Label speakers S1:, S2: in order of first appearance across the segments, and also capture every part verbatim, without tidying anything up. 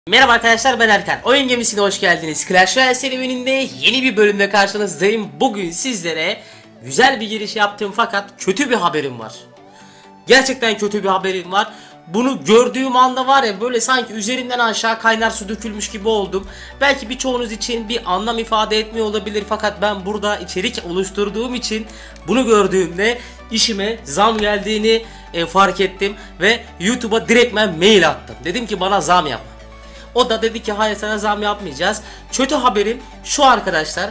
S1: Merhaba arkadaşlar, ben Erkan. Oyun gemisine hoş geldiniz. Clash Royale serüveninde yeni bir bölümde karşınızdayım. Bugün sizlere güzel bir giriş yaptım fakat kötü bir haberim var. Gerçekten kötü bir haberim var. Bunu gördüğüm anda var ya, böyle sanki üzerimden aşağı kaynar su dökülmüş gibi oldum. Belki birçoğunuz için bir anlam ifade etmiyor olabilir fakat ben burada içerik oluşturduğum için bunu gördüğümde işime zam geldiğini e, fark ettim ve YouTube'a direktmen mail attım. Dedim ki bana zam yap. O da dedi ki hayır, sana zam yapmayacağız. Kötü haberim şu arkadaşlar.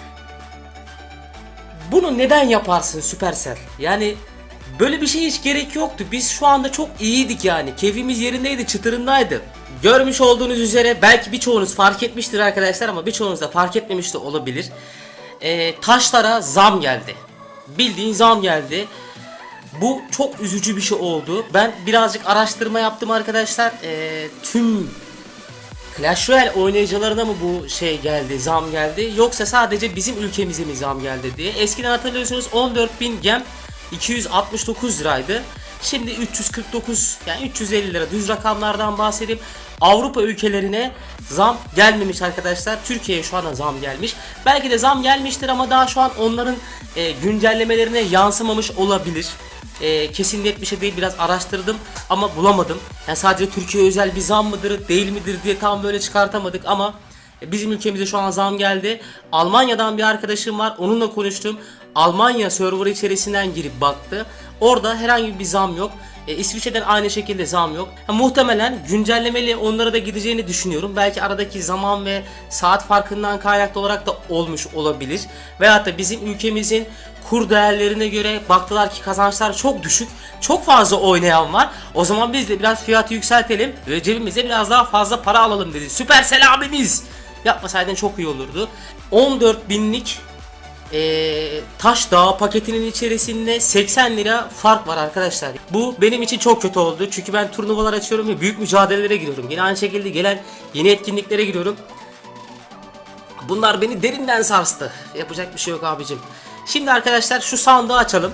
S1: Bunu neden yaparsın Supercell? Yani böyle bir şey hiç gerek yoktu. Biz şu anda çok iyiydik yani. Keyfimiz yerindeydi, çıtırındaydı. Görmüş olduğunuz üzere belki birçoğunuz fark etmiştir arkadaşlar ama birçoğunuz da fark etmemiş de olabilir. Ee, taşlara zam geldi. Bildiğin zam geldi. Bu çok üzücü bir şey oldu. Ben birazcık araştırma yaptım arkadaşlar. Ee, tüm Clash Royale oynayıcılarına mı bu şey geldi, zam geldi, yoksa sadece bizim ülkemize mi zam geldi diye. Eskiden hatırlıyorsunuz on dört bin gem iki yüz altmış dokuz liraydı. Şimdi üç yüz kırk dokuz, yani üç yüz elli lira, düz rakamlardan bahsedeyim. Avrupa ülkelerine zam gelmemiş arkadaşlar. Türkiye'ye şu anda zam gelmiş. Belki de zam gelmiştir ama daha şu an onların e, güncellemelerine yansımamış olabilir. E, kesin net bir şey değil, biraz araştırdım ama bulamadım. Yani sadece Türkiye özel bir zam mıdır değil midir diye tam böyle çıkartamadık ama e, bizim ülkemize şu an zam geldi. Almanya'dan bir arkadaşım var, onunla konuştum. Almanya server içerisinden girip baktı. Orada herhangi bir zam yok. E, İsviçre'den aynı şekilde zam yok. Ha, muhtemelen güncellemeli onlara da gideceğini düşünüyorum. Belki aradaki zaman ve saat farkından kaynaklı olarak da olmuş olabilir. Veyahut da bizim ülkemizin kur değerlerine göre baktılar ki kazançlar çok düşük, çok fazla oynayan var. O zaman biz de biraz fiyatı yükseltelim ve cebimize biraz daha fazla para alalım dedi. Supercell abimiz! Yapmasaydın çok iyi olurdu. on dört binlik Ee, taş dağı paketinin içerisinde seksen lira fark var arkadaşlar. Bu benim için çok kötü oldu. Çünkü ben turnuvalar açıyorum ve büyük mücadelelere giriyorum. Yine aynı şekilde gelen yeni etkinliklere giriyorum. Bunlar beni derinden sarstı. Yapacak bir şey yok abicim. Şimdi arkadaşlar şu sandığı açalım.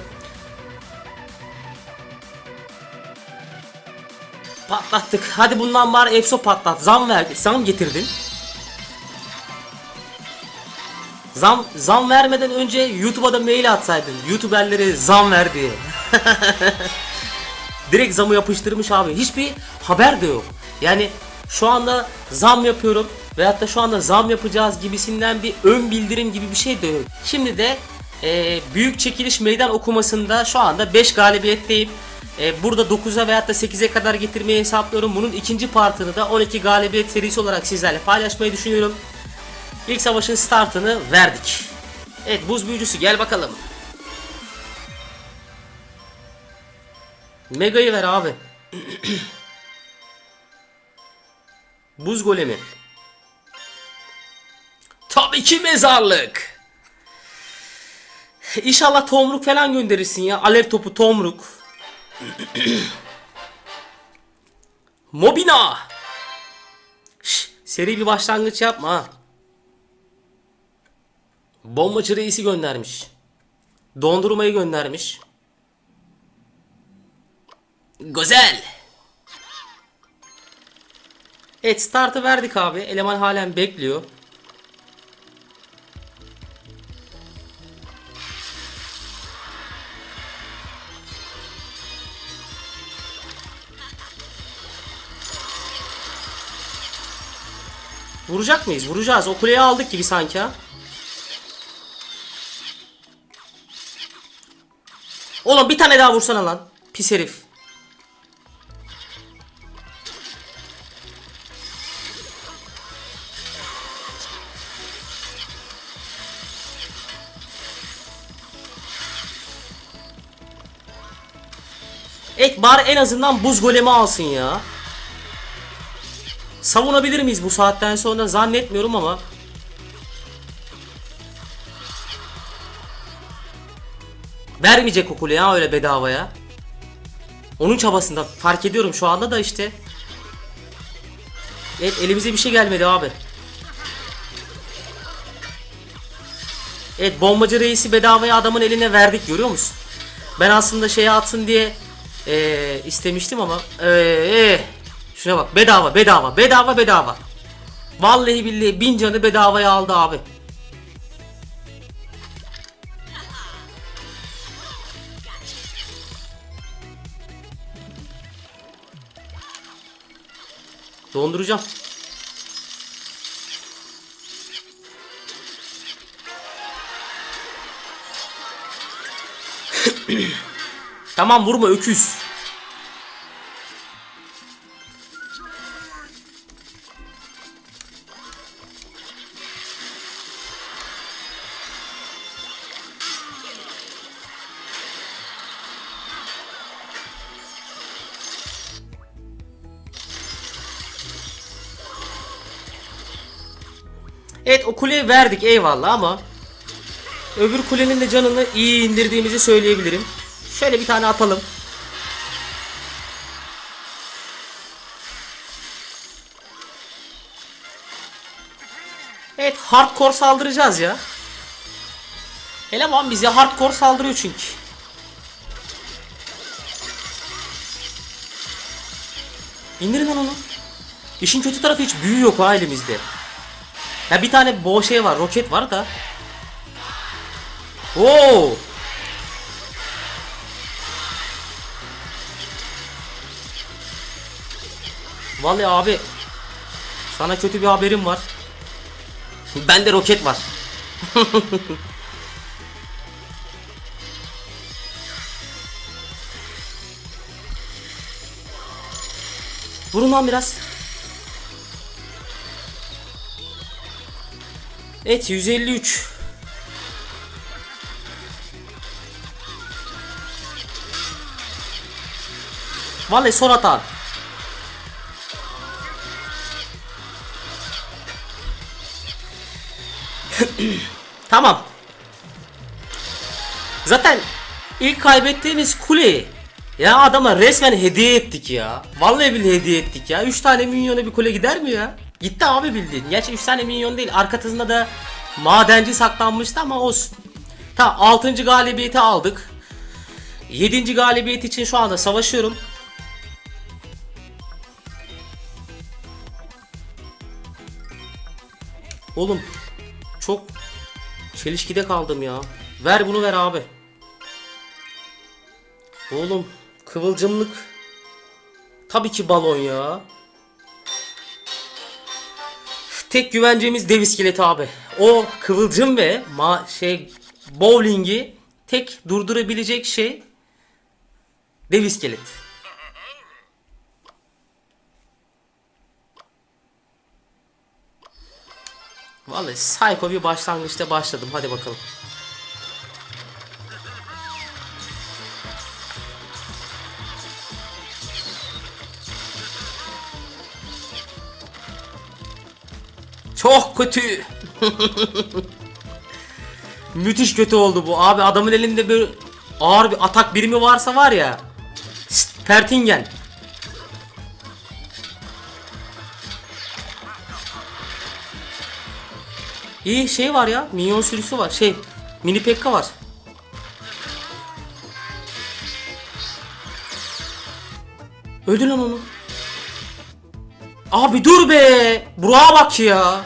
S1: Patlattık. Hadi bundan bari Efso patlat. Zam ver. Zam getirdin. Zam zam vermeden önce YouTube'a da mail atsaydın. YouTuber'lere zam ver diye. Direkt zamı yapıştırmış abi. Hiçbir haber de yok. Yani şu anda zam yapıyorum veyahut da şu anda zam yapacağız gibisinden bir ön bildirim gibi bir şey de yok. Şimdi de e, büyük çekiliş meydan okumasında şu anda beş galibiyetteyim. E, burada dokuza veyahut da sekize kadar getirmeyi hesaplıyorum. Bunun ikinci partını da on iki galibiyet serisi olarak sizlerle paylaşmayı düşünüyorum. İlk savaşın startını verdik. Evet, buz büyücüsü gel bakalım. Mega'yı ver abi. Buz golemi. Tabii ki mezarlık. İnşallah tomruk falan gönderirsin ya. Alev topu tomruk. Mobina. Şş, seri bir başlangıç yapma ha. Bombacı reisi göndermiş. Dondurmayı göndermiş. Güzel. Evet, startı verdik abi. Eleman halen bekliyor. Vuracak mıyız? Vuracağız. O kuleyi aldık gibi sanki ha. Oğlum bir tane daha vursana lan. Pis herif. Evet, bari en azından buz golemi alsın ya. Savunabilir miyiz bu saatten sonra zannetmiyorum ama. Vermeyecek o kule ya öyle bedavaya. Onun çabasında fark ediyorum şu anda da işte. Evet, elimize bir şey gelmedi abi. Evet, bombacı reisi bedavaya adamın eline verdik, görüyor musun? Ben aslında şeye atsın diye ee, istemiştim ama ee, Şuna bak, bedava bedava bedava bedava. Vallahi billahi bin canı bedavaya aldı abi. Donduracağım. Tamam, vurma öküz. Evet, o kuleyi verdik eyvallah ama öbür kulenin de canını iyi indirdiğimizi söyleyebilirim. Şöyle bir tane atalım. Evet, hardcore saldıracağız ya. Eleman bize hardcore saldırıyor çünkü. İndirin lan onu. İşin kötü tarafı hiç büyü yok ha elimizde. Ya bir tane bo şey var, roket var da. Oo! Vallahi abi, sana kötü bir haberim var. Bende roket var. Vurun lan biraz. Evet, yüz elli üç. Vallahi son hata. Tamam. Zaten ilk kaybettiğimiz kuleyi ya adama resmen hediye ettik ya. Vallahi bile hediye ettik ya. üç tane milyona bir kule gider mi ya? Gitti abi bildiğin. Gerçi üç tane milyon değil. Arkasında da madenci saklanmıştı ama olsun. Tamam, altıncı galibiyeti aldık. yedinci galibiyet için şu anda savaşıyorum. Oğlum çok çelişkide kaldım ya. Ver bunu, ver abi. Oğlum kıvılcımlık. Tabii ki balon ya. Tek güvencemiz dev iskeleti abi. O kıvılcım ve ma şey bowling'i tek durdurabilecek şey dev iskelet. Vallahi psycho bir başlangıçta başladım. Hadi bakalım. Çok kötü. Müthiş kötü oldu bu. Abi adamın elinde böyle ağır bir atak birimi varsa var ya. Pertingen. İyi şey var ya. Minyon sürüsü var. Şey, mini pekka var. Öldür lan onu. Abi dur be. Burak'a bak ya.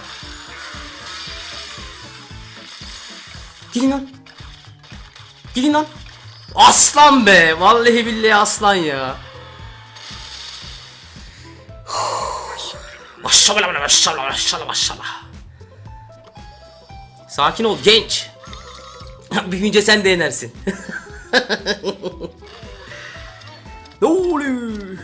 S1: Gidin lan. Gidin lan. Aslan be. Vallahi billahi aslan ya. Maşallah maşallah maşallah maşallah. Sakin ol genç. Büyüyünce sen de yenersin. Ne oluyor?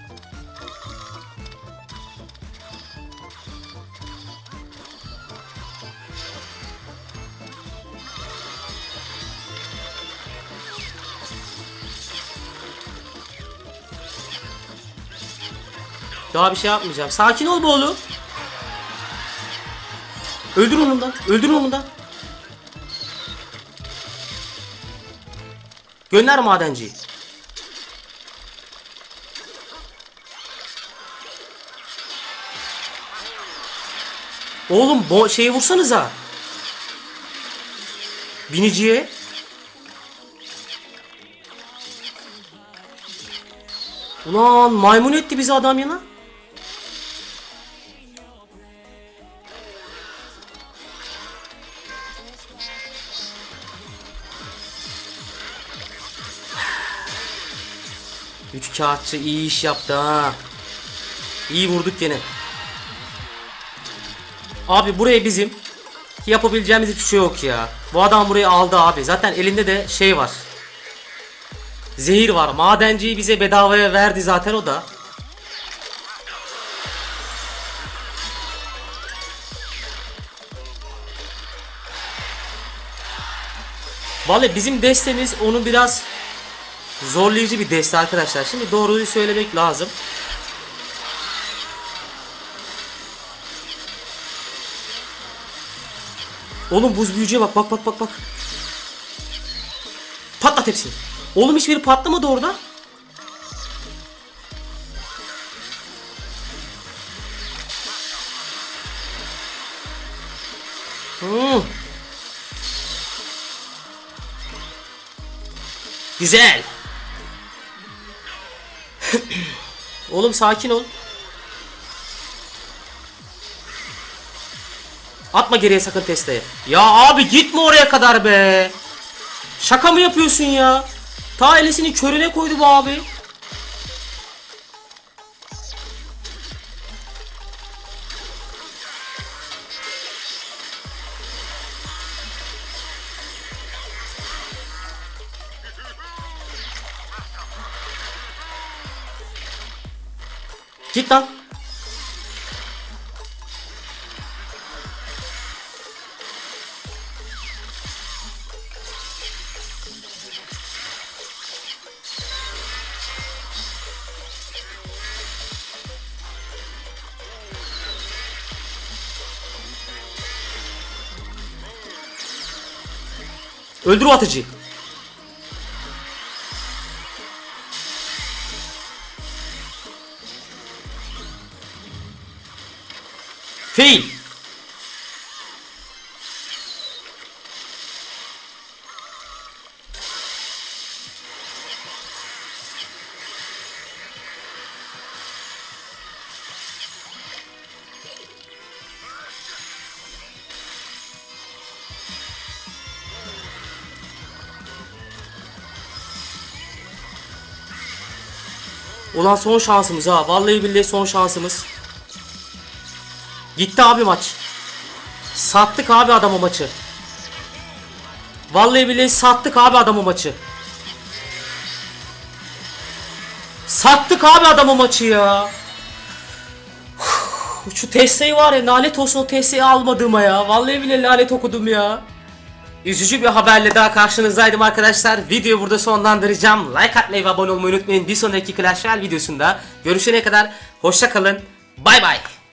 S1: Daha bir şey yapmayacağım. Sakin ol be oğlum. Öldür onu da. Öldür onu da. Gönder madenciyi. Oğlum bu şeyi vursanıza. Biniciye. Ulan maymun etti bizi adam yana. Üç kağıtçı iyi iş yaptı ha. İyi vurduk gene. Abi buraya bizim yapabileceğimiz hiçbir şey yok ya. Bu adam burayı aldı abi. Zaten elinde de şey var. Zehir var. Madenciyi bize bedavaya verdi zaten o da. Vallahi bizim destemiz onu biraz zorlayıcı bir deste arkadaşlar. Şimdi doğruyu söylemek lazım. Oğlum buz büyücüye bak bak bak bak bak. Patlat hepsini. Oğlum hiçbiri patlamadı orada. Hmm. Güzel. Oğlum sakin ol. Atma geriye sakın testeyi. Ya abi gitme oraya kadar be. Şaka mı yapıyorsun ya? Ta elesini körüne koydu bu abi. Git lan. Öldür o atıcıyı. Fail. Ulan son şansımız ha. Vallahi billahi son şansımız. Gitti abi maç. Sattık abi adamı maçı. Vallahi billahi sattık abi adamı maçı. Sattık abi adamı maçı ya. Şu testeyi var ya, lanet olsun o testeyi almadığıma ya. Vallahi billahi lanet okudum ya. Üzücü bir haberle daha karşınızdaydım arkadaşlar. Videoyu burada sonlandıracağım. Like atmayı ve abone olmayı unutmayın. Bir sonraki Clash Royale videosunda görüşene kadar hoşça kalın. Bay bay.